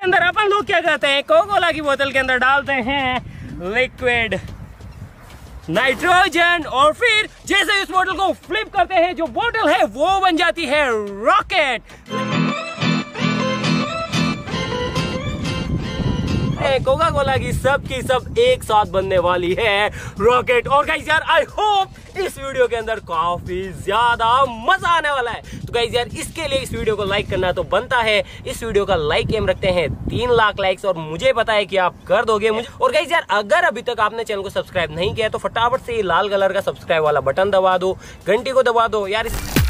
अंदर अपन लोग क्या करते हैं, कोका कोला की बोतल के अंदर डालते हैं लिक्विड नाइट्रोजन और फिर जैसे इस बोतल को फ्लिप करते हैं, जो बोतल है वो बन जाती है रॉकेट। कोका कोला की सब एक साथ बनने वाली है रॉकेट। और गाइस यार आई होप इस वीडियो के अंदर काफी ज्यादा मजा आने वाला है। तो गाइस यार इसके लिए इस वीडियो को लाइक करना तो बनता है। इस वीडियो का लाइक एम रखते हैं 3 लाख लाइक्स और मुझे पता है कि आप कर दोगे मुझे। और गाइस यार अगर अभी तक आपने चैनल को सब्सक्राइब नहीं किया तो फटाफट से लाल कलर का सब्सक्राइब वाला बटन दबा दो, घंटी को दबा दो यार।